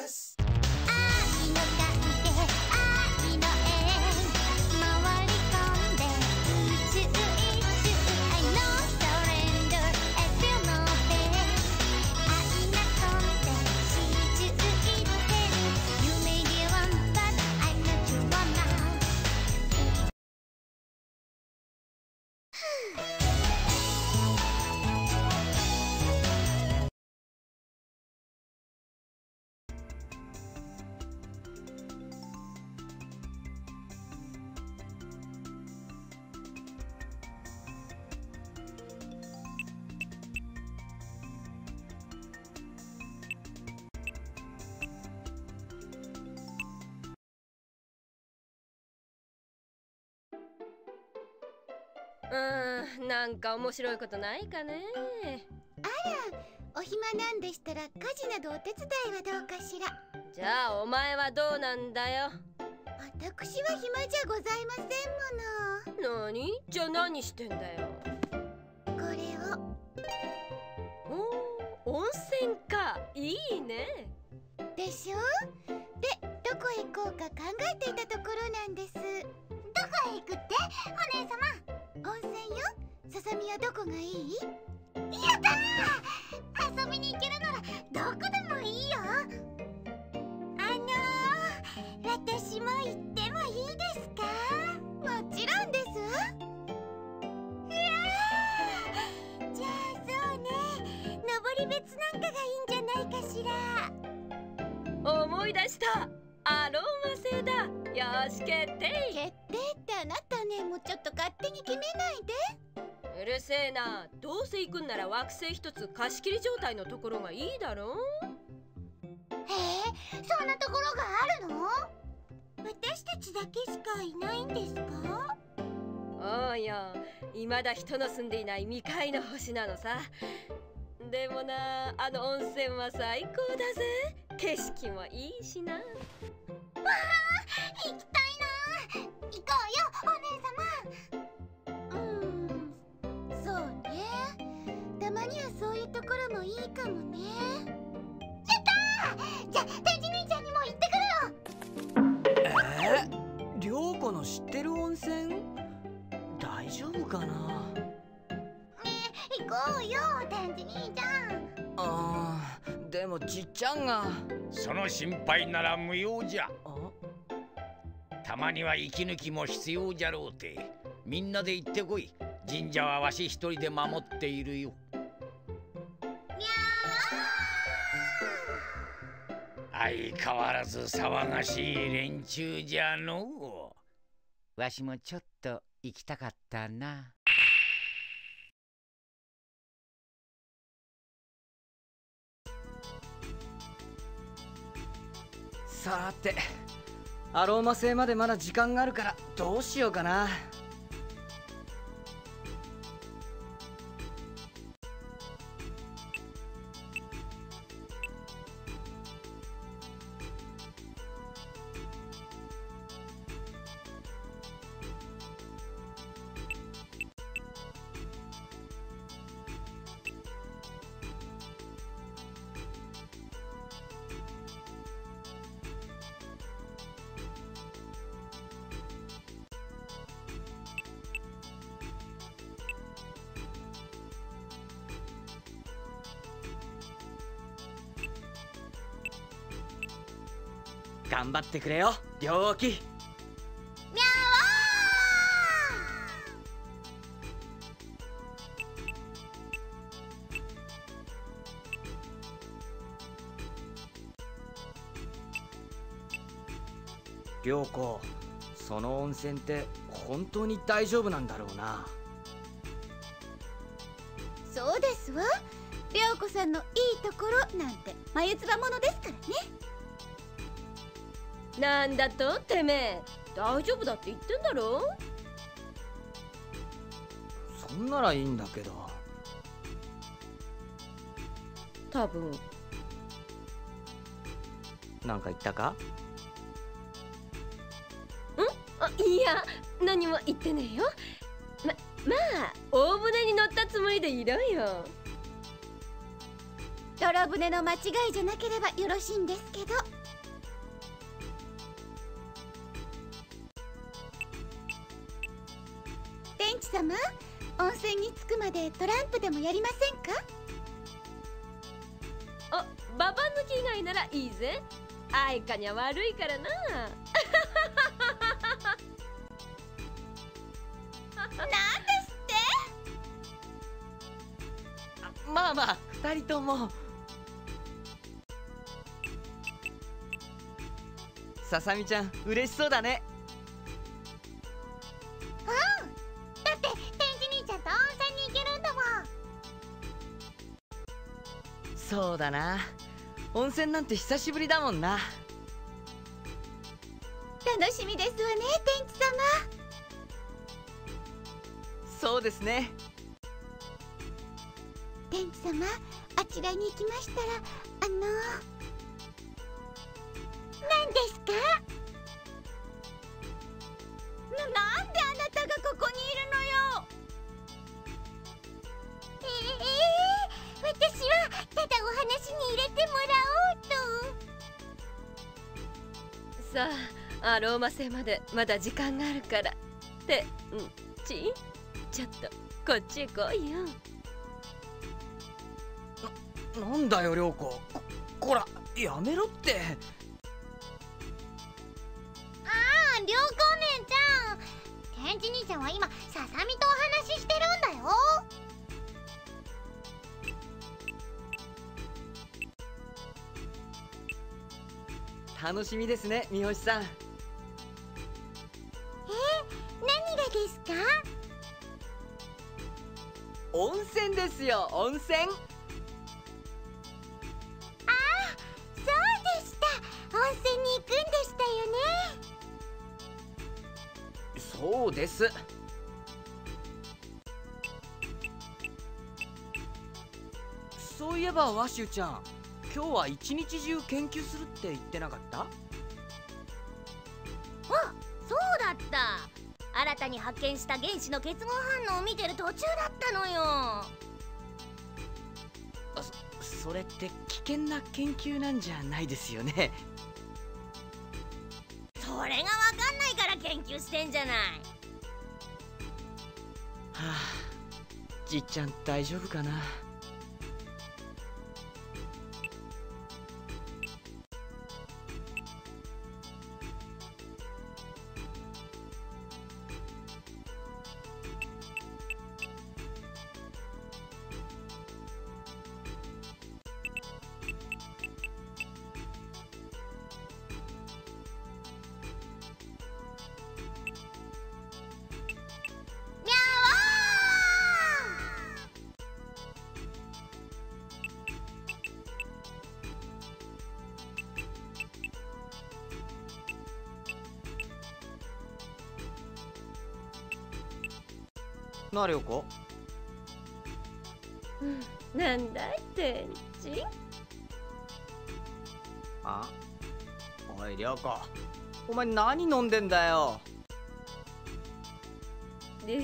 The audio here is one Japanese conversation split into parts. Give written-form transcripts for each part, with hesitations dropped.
OBS。 なんか面白いことないかね。 あら、お暇なんでしたら家事などお手伝いはどうかしら。 じゃあお前はどうなんだよ。 私は暇じゃございませんもの。 何？じゃあ何してんだよ。 これを。 おー、温泉か。いいね。 でしょ？で、どこへ行こうか考えていたところなんです。どこへ行くって、お姉様？温泉よ。ささみはどこがいい？やったー！遊びに行けるならどこでもいいよ。私も行ってもいいですか？もちろんです。うわー！じゃあそうね、登り別なんかがいいんじゃないかしら。 思い出した。アロマ製だ。よし決定。 決定ってあなたね、もうちょっと勝手に決めないで。 うるせえな。どうせ行くんなら惑星一つ貸し切り状態のところがいいだろ。 へえ、そんなところがあるの？私たちだけしかいないんですか？ おうよ、未だ人の住んでいない未開の星なのさ。でもな、あの温泉は最高だぜ。景色もいいしな。わあ、行きたいな。行こうよ、お姉様。そうね。たまにはそういうところもいいかもね。やったー！じゃあ、天智兄ちゃんにも行ってくるよ。 涼子の知ってる温泉？大丈夫かな？ ねえ、行こうよ、天智兄ちゃん。でもちっちゃんが。 その心配なら無用じゃ。たまには息抜きも必要じゃろうて。みんなで行ってこい。神社はわし一人で守っているよ。 にゃ相変わらず騒がしい連中じゃのう。 わしもちょっと行きたかったな。 さて、アローマ星までまだ時間があるからどうしようかな。頑張ってくれよ、良気。 みゃお。涼子、その温泉って本当に大丈夫なんだろうな。 そうですわ。涼子さんのいいところなんて眉唾者ですからね。 なんだとてめえ、大丈夫だって言ってんだろ。 そんならいいんだけど。 多分。 なんか言ったか？ いや、何も言ってねえよ。まあ大船に乗ったつもりでいろよ。 泥船の間違いじゃなければよろしいんですけど。天地様、温泉に着くまでトランプでもやりませんか？ あ、ババ抜き以外ならいいぜ。愛花には悪いからな。 なんですって？ まあまあ、二人とも。ささみちゃん、嬉しそうだね。 うん、だって天使兄ちゃんと温泉に行けるんだもん。 そうだな。温泉なんて久しぶりだもんな。 楽しみですわね、天地様。 そうですね。 天地様、あちらに行きましたら、何ですか？なんであなたがここにいるのよ。私はただお話に入れてもらおうと。 さあ、アローマ星までまだ時間があるから。てんち、ちょっとこっちへ来いよ。 なんだよ、涼子。こら、やめろって。 涼子お姉ちゃん、天地兄ちゃんは今ささみとお話ししてるんだよ。 楽しみですね、三星さん。 何がですか？ 温泉ですよ、温泉。 そうでした。温泉に行くんでしたよね。 そうです。そういえばワシュちゃん、今日は一日中研究するって言ってなかった？ あ、そうだった。新たに発見した原子の結合反応を見てる途中だったのよ。 それって危険な研究なんじゃないですよね。 それがわかんないから研究してんじゃない。 はあ、じっちゃん大丈夫かな。な、涼子。 なんだい天地。 あ、おい涼子、お前何飲んでんだよ。へ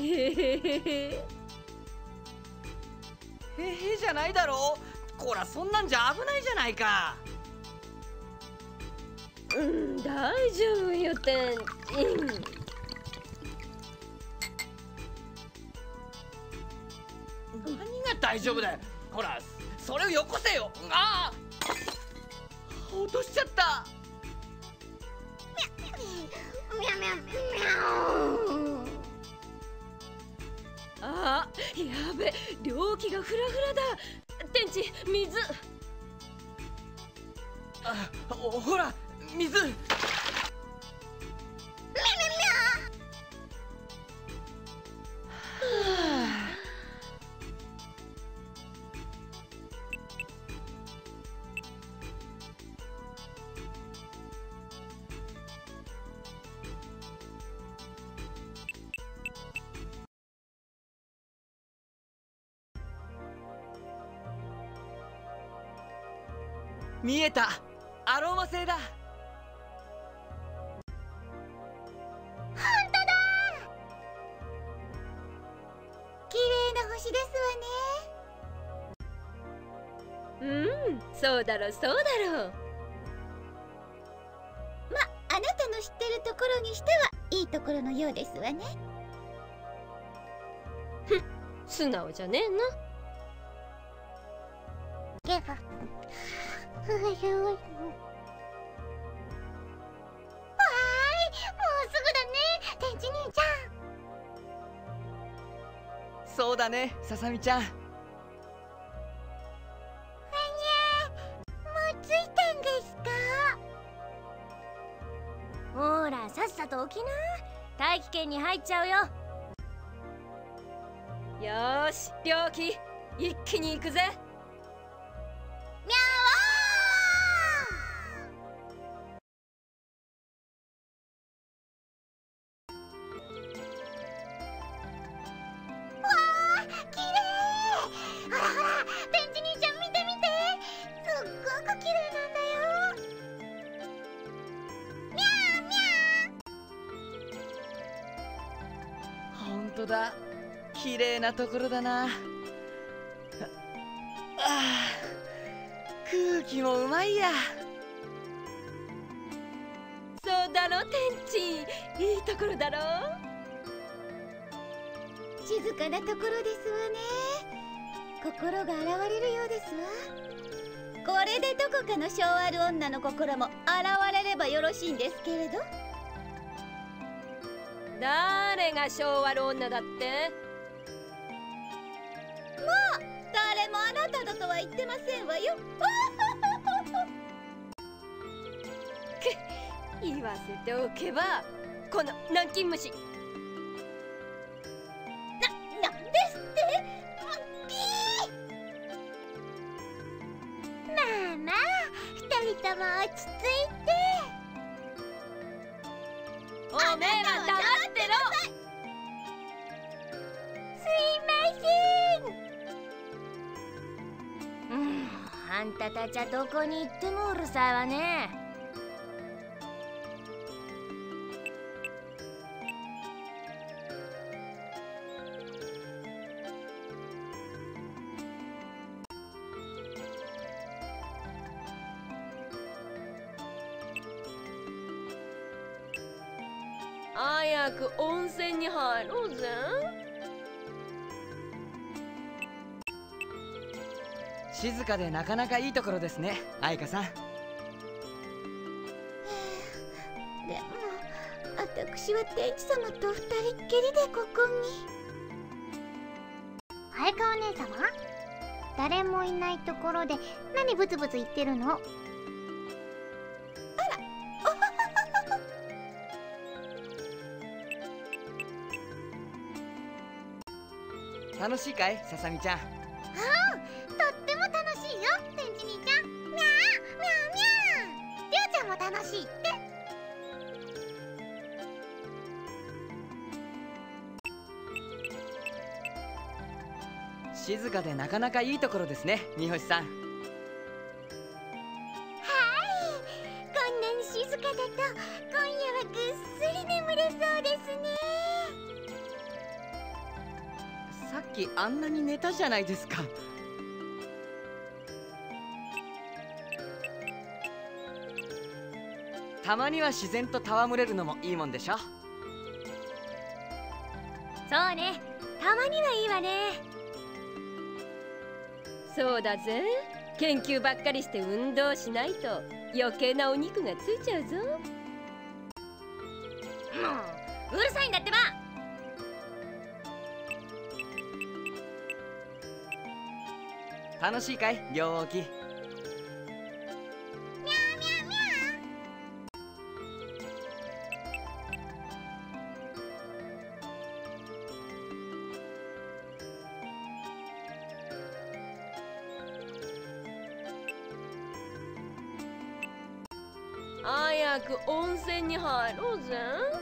へじゃないだろ。こら、そんなんじゃ危ないじゃないか。 大丈夫よ天地。 何が大丈夫だよ。ほら、それをよこせよ。ああ、落としちゃった。 あ、やべ、両気がフラフラだ。天地、水。 ほら、水。見えた、アローマ星だ。 綺麗な星ですわね。 そうだろうそうだろう。 あなたの知ってるところにしてはいいところのようですわね。 素直じゃねえな。 わーい、もうすぐだね、天地兄ちゃん。 そうだね、ささみちゃん。 もう着いたんですか？ ほらさっさと起きな。大気圏に入っちゃうよ。 よーし、良機一気に行くぜ。 みゃーわー、きれい。ほらほら、天地兄ちゃん見て見て、すっごくきれいなんだよ。みゃーみゃほんとだ、綺麗なところだな。空気もうまいや。 そうだろ天地、いいところだろ。 静かなところですわね。心が洗われるようですわ。これでどこかの性ある女の心も洗われればよろしいんですけれど。 誰が性悪女だって？ もう誰もあなただとは言ってませんわよ。 言わせておけば、この南京虫。 なんですって？まあまあ、二人とも落ち着いて。 おめえら黙ってろ。 すいません。 あんたたちはどこに行ってもうるさいわね。 早く温泉に入ろうぜ。 静かでなかなかいいところですね、愛花さん。 でも私は天地様と二人っきりでここに。 早川お姉様、誰もいないところで何ブツブツ言ってるの？ 楽しいかい、ささみちゃん。 とっても楽しいよ、天地兄ちゃん。みゃーみゃーみゃー。りょうちゃんも楽しいって。 静かでなかなかいいところですね、三星さん。 こんなに静かだと今夜はぐっすり眠れそうですね。 さっきあんなに寝たじゃないですか。たまには自然と戯れるのもいいもんでしょ。 そうね、たまにはいいわね。 そうだぜ、研究ばっかりして運動しないと余計なお肉がついちゃうぞ。 もううるさいんだってば。 楽しいかい、両置き。 早く温泉に入ろうぜ。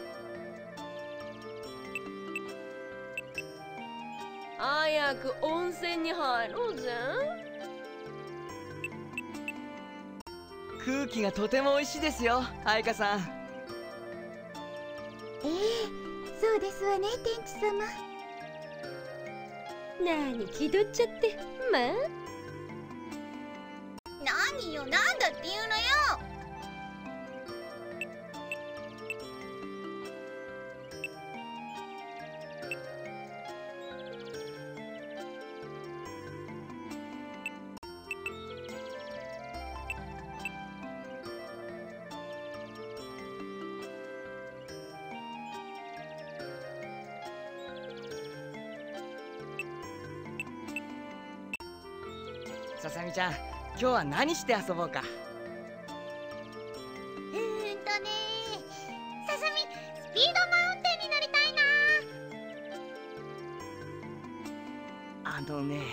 早く温泉に入ろうぜ。 空気がとても美味しいですよ、愛花さん。 そうですわね、天地様。 なに気取っちゃって。まあ何よ、なんだって言うのよ。 ささみちゃん、今日は何して遊ぼうか。 ささみ、スピードマウンテンに乗りたいな。 あのね。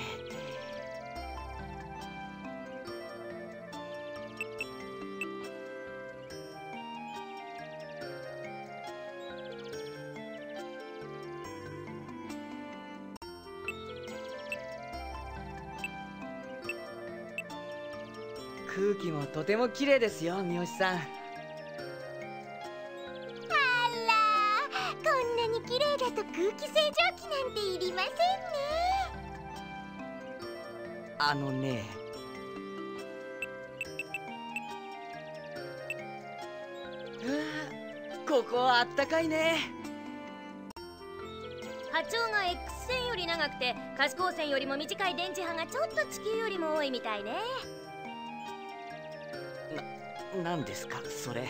空気もとても綺麗ですよ、三好さん。 あら、こんなに綺麗だと空気清浄機なんていりませんね。 あのね。ここはあったかいね。 波長が X 線より長くて可視光線よりも短い電磁波がちょっと地球よりも多いみたいね。 なんですかそれ。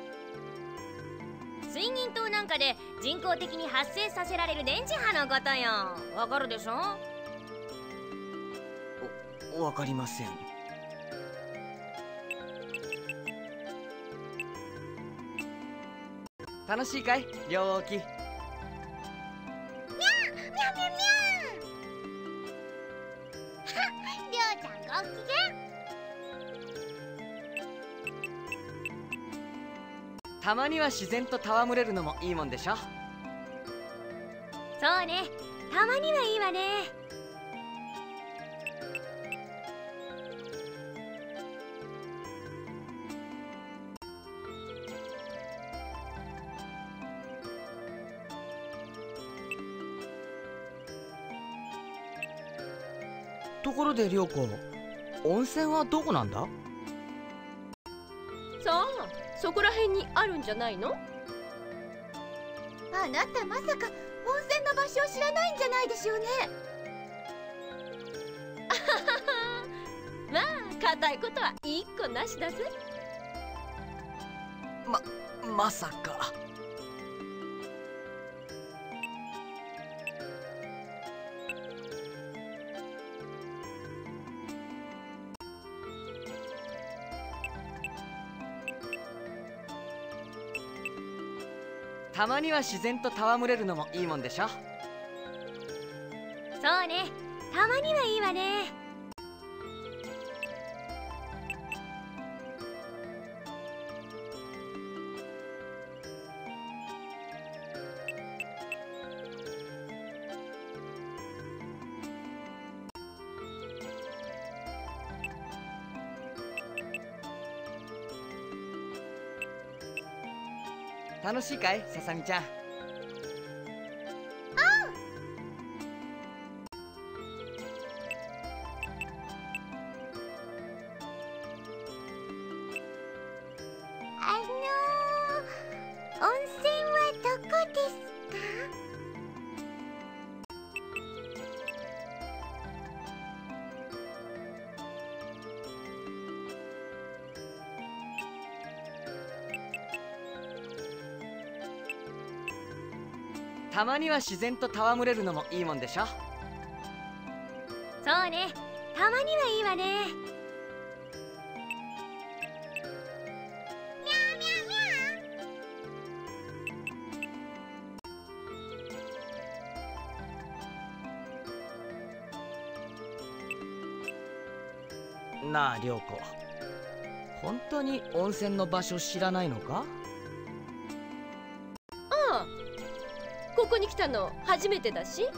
水銀灯なんかで人工的に発生させられる電磁波のことよ。わかるでしょ？ わかりません。楽しいかい両置き。 みゃーみゃみゃみゃー。はっ、りょうちゃんご機嫌。 たまには自然と戯れるのもいいもんでしょ。 そうね、たまにはいいわね。 ところで涼子、温泉はどこなんだ？ さあ、そこら辺にあるんじゃないの？ あなたまさか温泉の場所を知らないんじゃないでしょうね。 まあ、固いことは一個なしだぜ。 まさか。たまには自然と戯れるのもいいもんでしょ。 そうね、たまにはいいわね。 楽しいかいささみちゃん。 温泉はどこですか？ たまには自然と戯れるのもいいもんでしょ。 そうね、たまにはいいわね。 なあ涼子、本当に温泉の場所知らないのか？ ああ、ここに来たの初めてだし。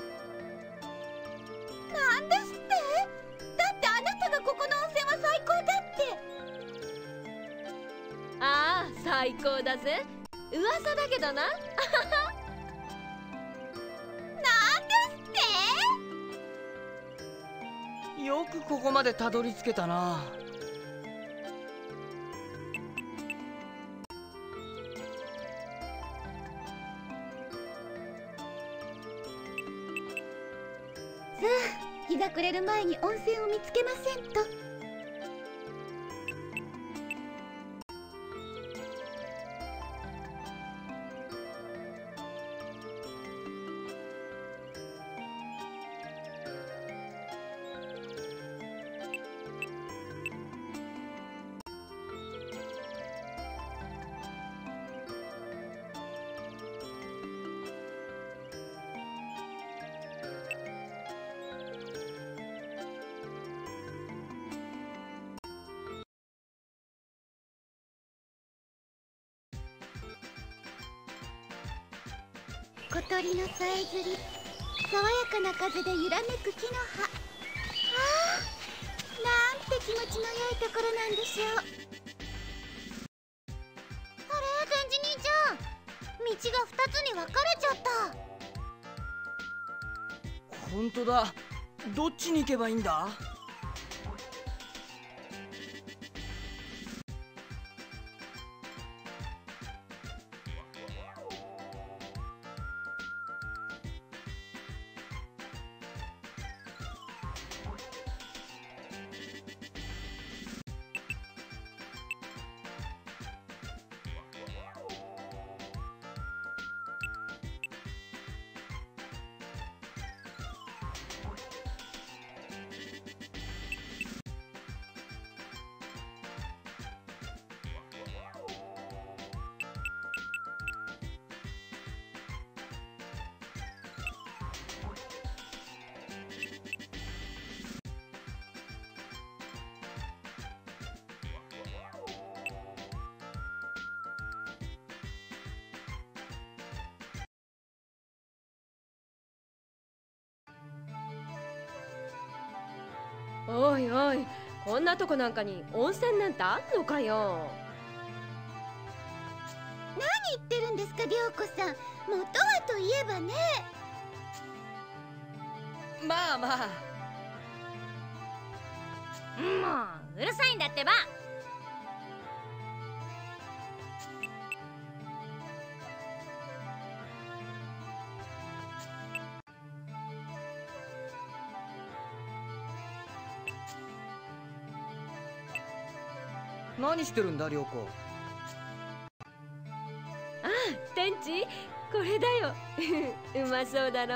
なんですって？だってあなたがここの温泉は最高だって。 ああ、最高だぜ。噂だけどな。 なんですって？ よくここまでたどり着けたな。 あ日が暮れる前に温泉を見つけませんと。小鳥のさえずり、爽やかな風で揺らめく木の葉。ああ、なんて気持ちの良いところなんでしょう。あれ、天智兄ちゃん、道が2つに分かれちゃった。 本当だ。どっちに行けばいいんだ？ おいおい、こんなとこなんかに温泉なんてあんのかよ。 何言ってるんですか、涼子さん。元はといえばね。 まあまあ。 もううるさいんだってば。 何してるんだ、涼子。 ああ、天智、これだよ。うまそうだろ。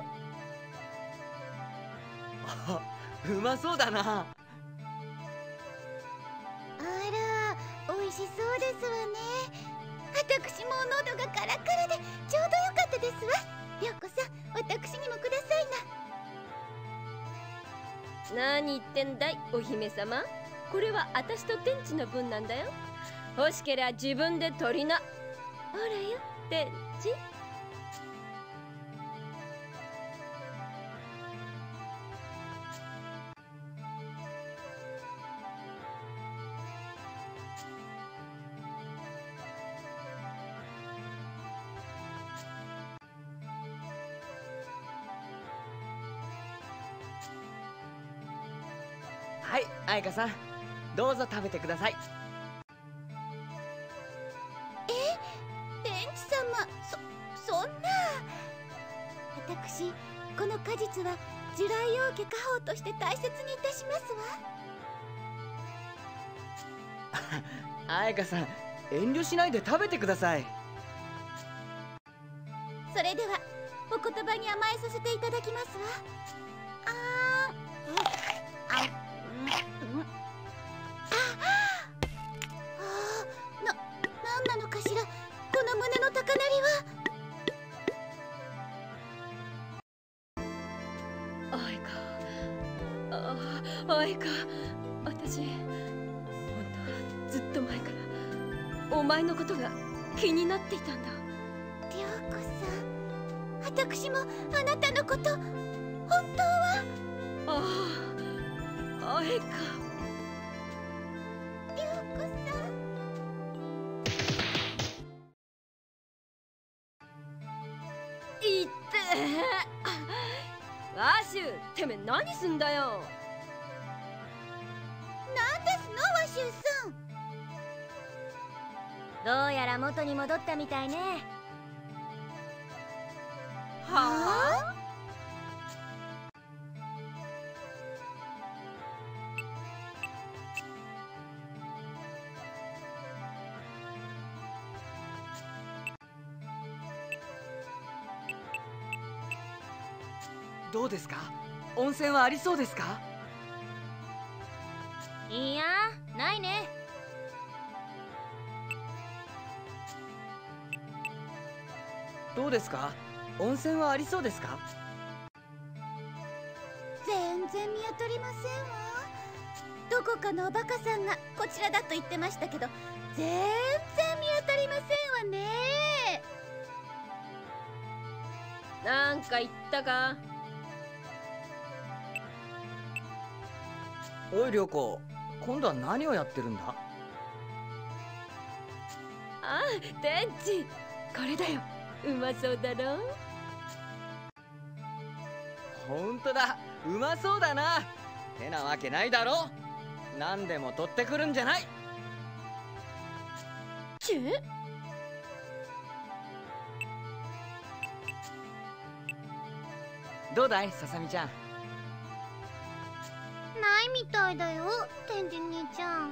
あ、うまそうだな。 あら、美味しそうですわね。私も喉がカラカラでちょうどよかったですわ。涼子さん、私にもくださいな。 何言ってんだい、お姫様。これは私と天智の分なんだよ。欲しけりゃ自分で取りな。ほらよ、天智。 はい、彩香さん、どうぞ食べてください。 天智様、そんな。私、この果実は従来王家家宝として大切にいたしますわ。 彩香さん、遠慮しないで食べてください。 それではお言葉に甘えさせていただきますわ。なんなのかしら、この胸の高鳴りは。 愛か、愛か、私本当はずっと前からお前のことが気になっていたんだ。 涼子さん、私もあなたのこと本当は。 愛か。 涼子さん。 いってワシュ、てめえ何すんだよ。 なんですの、ワシュウさん。 どうやら元に戻ったみたいね。 はあ？ どうですか？温泉はありそうですか？ いやないね。 どうですか？温泉はありそうですか？ 全然見当たりませんわ。どこかのおバカさんがこちらだと言ってましたけど、全然見当たりませんわね。 なんか言ったか？ おい涼子、今度は何をやってるんだ？ あ、天地、これだよ。うまそうだろ？ ほんとだ、うまそうだな。てなわけないだろ。何でも取ってくるんじゃない。どうだい、ささみちゃん。 ないみたいだよ、天智兄ちゃん。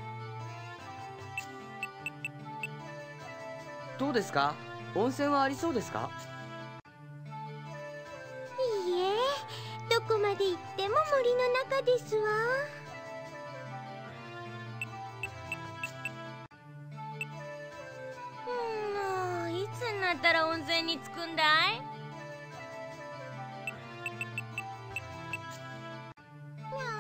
どうですか？温泉はありそうですか？ いいえ、どこまで行っても森の中ですわ。 もういつになったら温泉に着くんだい？ みゃんみゃんみゃ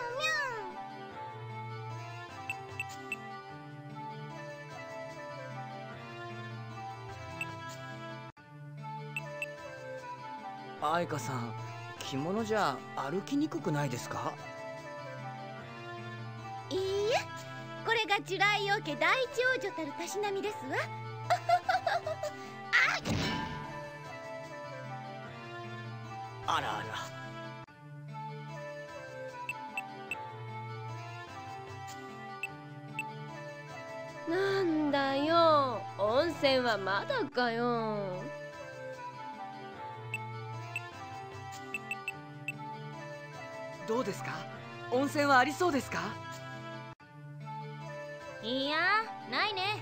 ん。 愛花さん、着物じゃ歩きにくくないですか？ いいえ、これがジュライ王家第一王女たるたしなみですわ。 あらあら。 なんだよ、温泉はまだかよ。 どうですか？温泉はありそうですか？ いやないね。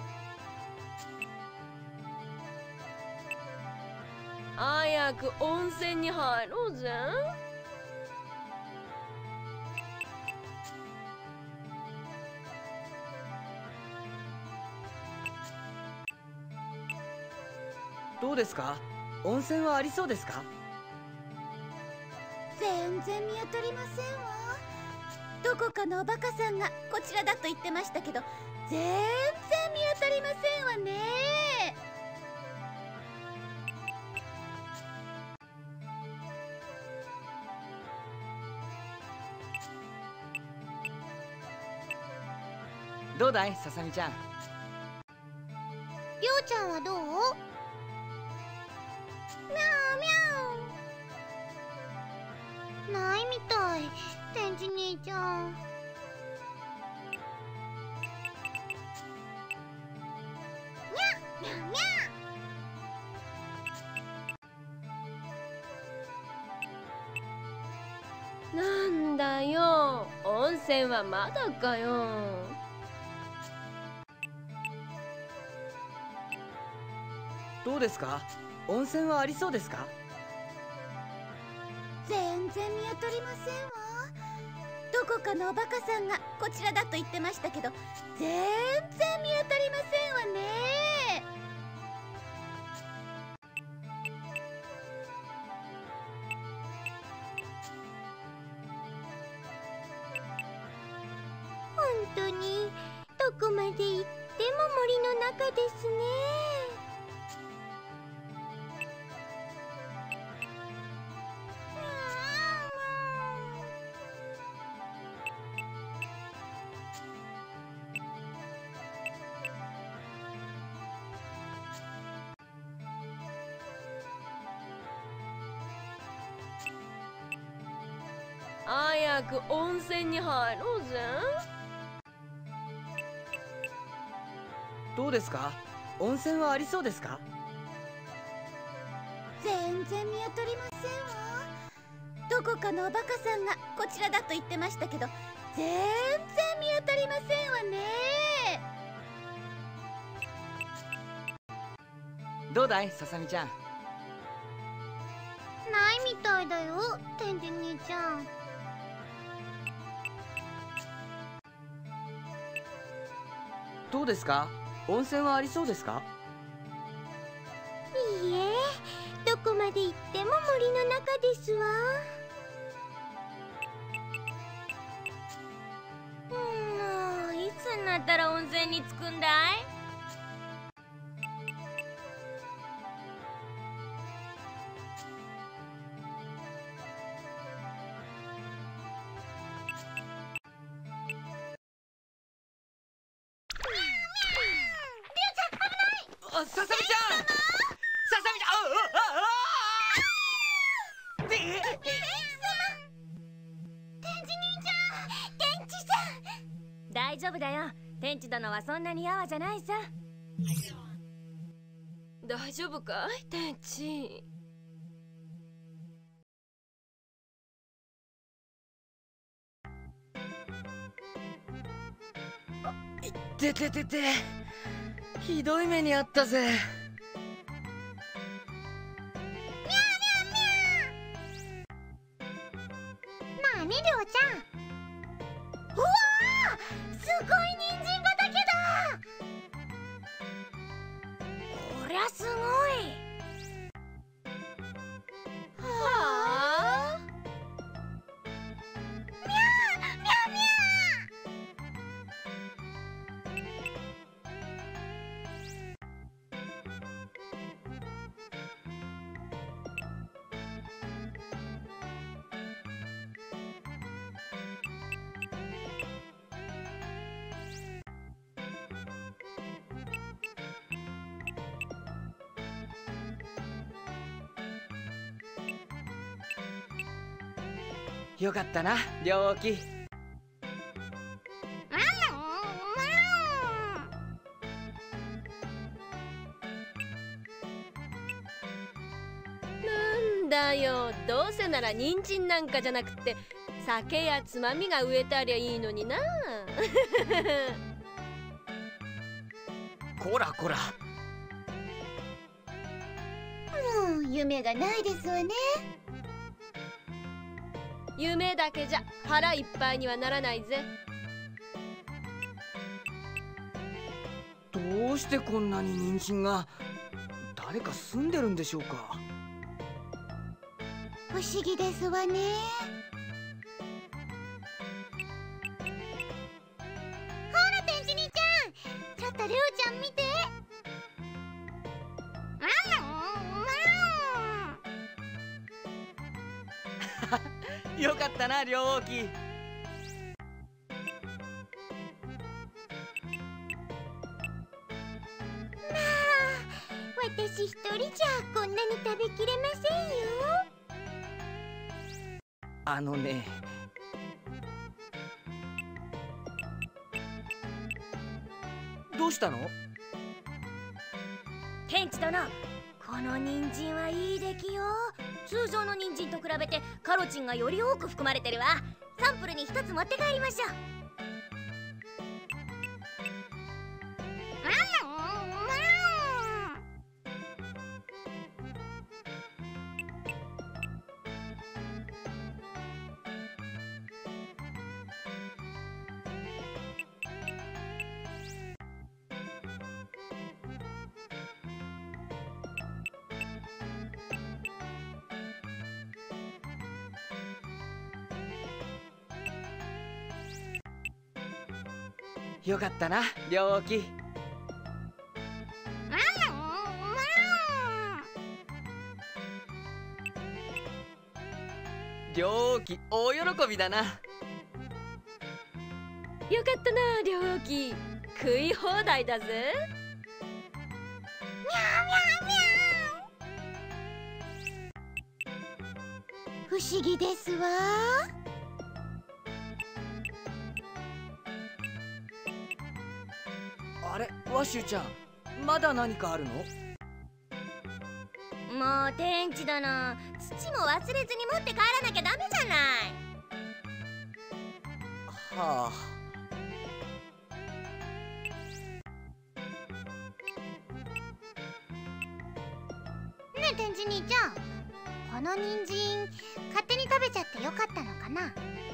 早く温泉に入ろうぜ。 どうですか？温泉はありそうですか？ 全然見当たりませんわ。どこかのおバカさんがこちらだと言ってましたけど、全然見当たりませんわね。 どうだい、ささみちゃん。 りょうちゃんはどう？みゃーみゃー。ないみたい、天智兄ちゃん。にゃにゃにゃ。 なんだよ、温泉はまだかよ。 どうですか？温泉はありそうですか？ 全然見当たりませんわ。どこかのおバカさんがこちらだと言ってましたけど、全然見当たりませんわね。 本当にどこまで行っても森の中ですね。 早く温泉に入ろうぜ。 どうですか？温泉はありそうですか？ 全然見当たりませんわ。どこかのおバカさんがこちらだと言ってましたけど、全然見当たりませんわね。 どうだい、ささみちゃん。 ないみたいだ天智兄ちゃん。 どうですか？温泉はありそうですか？ いいえ、どこまで行っても森の中ですわ。いつになったら温泉に着くんだい？ ささみちゃん、ささみちゃん、 天智兄ちゃん、天智さん。 大丈夫だよ。天智殿はそんなにやわじゃないさ。 大丈夫かい天智？ てててて、ひどい目にあったぜ。 なあね、りょうちゃん。うわー、すごい人参畑だ。 こりゃすごい。 はあ。 みゃーみゃーみゃよかったな、両機。 ー。 なんだよ、どうせなら人参なんかじゃなくて酒やつまみが植えてありゃいいのにな。 こらこら。 もう夢がないですわね。 夢だけじゃ腹いっぱいにはならないぜ。 どうしてこんなに人参が？誰か住んでるんでしょうか？ 不思議ですわね。 ほら天智兄ちゃん、ちょっとりょうちゃん見て。 よかったな、両機。 まあ、私一人じゃこんなに食べきれませんよ。 あのね、どうしたの？ 天智殿、この人参はいい出来よ。通常の人参と比べてカロチンがより多く含まれてるわ。サンプルに一つ持って帰りましょう。 よかったな、両機。両機大喜びだな。 よかったな、両機。食い放題だぜ。 不思議ですわ。 あれ、ワシュちゃん、まだ何かあるの？ もう天智殿、土も忘れずに持って帰らなきゃダメじゃない。 はあ。 ねえ天智兄ちゃん、ここの人参勝手に食べちゃってよかったのかな。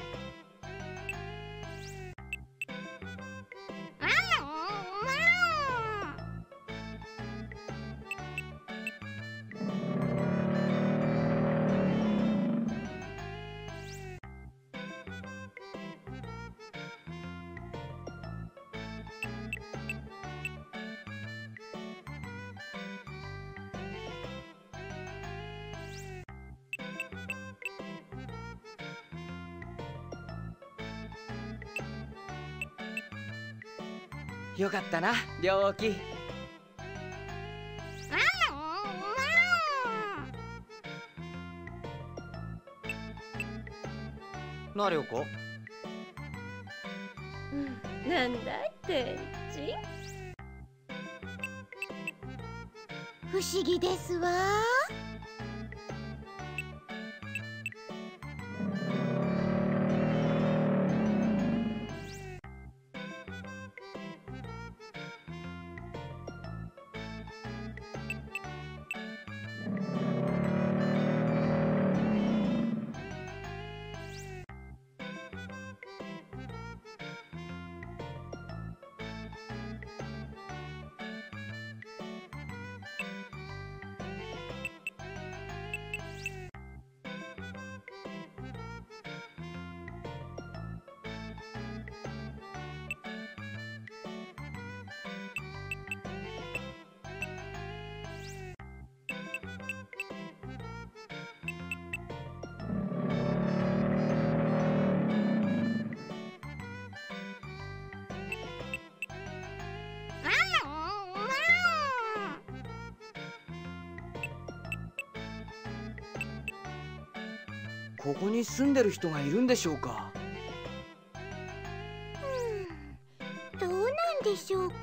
よかったな、良気。なりょうこ。 なんだい天地。 不思議ですわ。 ここに住んでる人がいるんでしょうか。 どうなんでしょうか。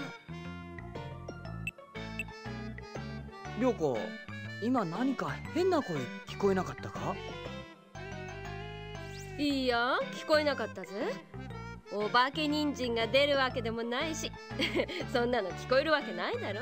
りょうこ、今何か変な声聞こえなかったか。 いいや、聞こえなかったぜ。お化け人参が出るわけでもないしそんなの聞こえるわけないだろ。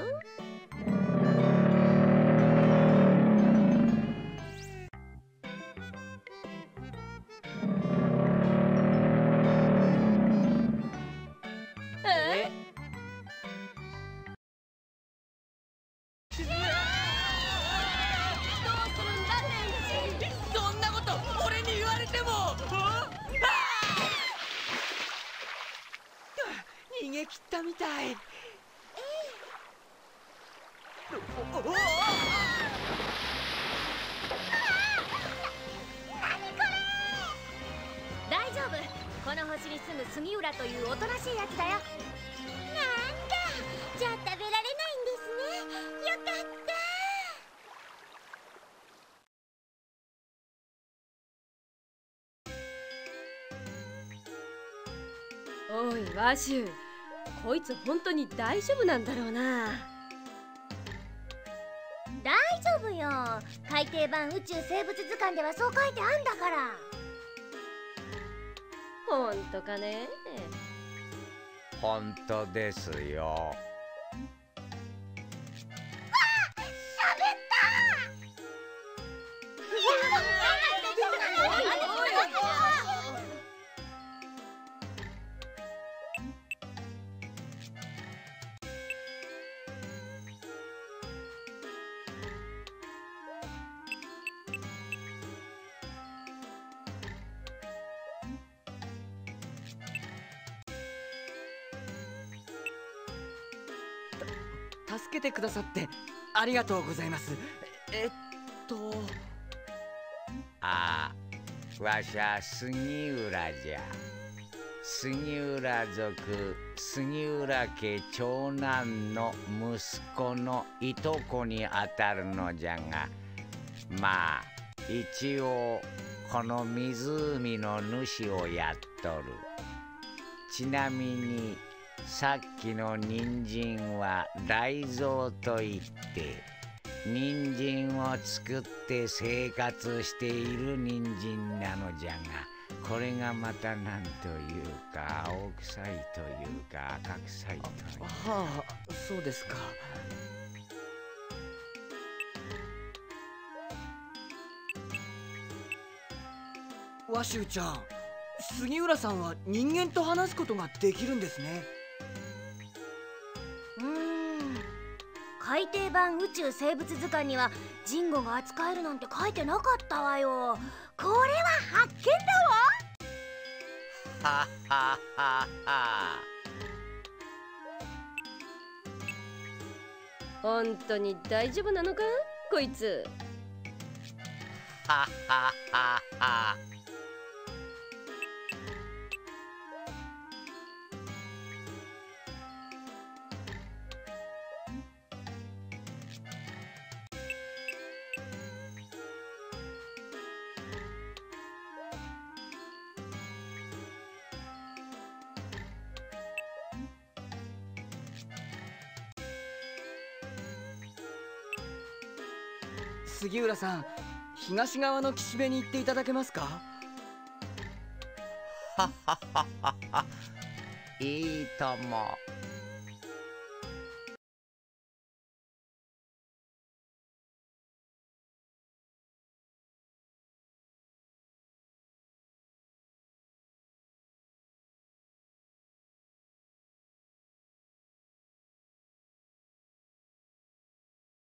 逃げ切ったみたい。 大丈夫、この星に住む杉浦というおとなしいやつだよ。 なんだ、じゃあ食べられないんですね。よかった。 おいワシュ、こいつ本当に大丈夫なんだろうな。 大丈夫よ、改訂版宇宙生物図鑑ではそう書いてあんだから。 本当かね。 本当ですよ。 助けてくださってありがとうございます。 ああ、わしゃ杉浦じゃ。杉浦族杉浦家長男の息子のいとこにあたるのじゃが、まあ一応この湖の主をやっとる。ちなみにさっきの人参は雷蔵といって、人参を作って生活している人参なのじゃが、これがまたなんというか青臭いというか赤臭いというか。 はあ、そうですか。 ワシュウちゃん、杉浦さんは人間と話すことができるんですね。 改訂版宇宙生物図鑑にはジンゴが扱えるなんて書いてなかったわよ。これは発見だわ。 はははは。 本当に大丈夫なのかこいつ。 はははは。 杉浦さん、東側の岸辺に行っていただけますか？ ははははは。いいとも。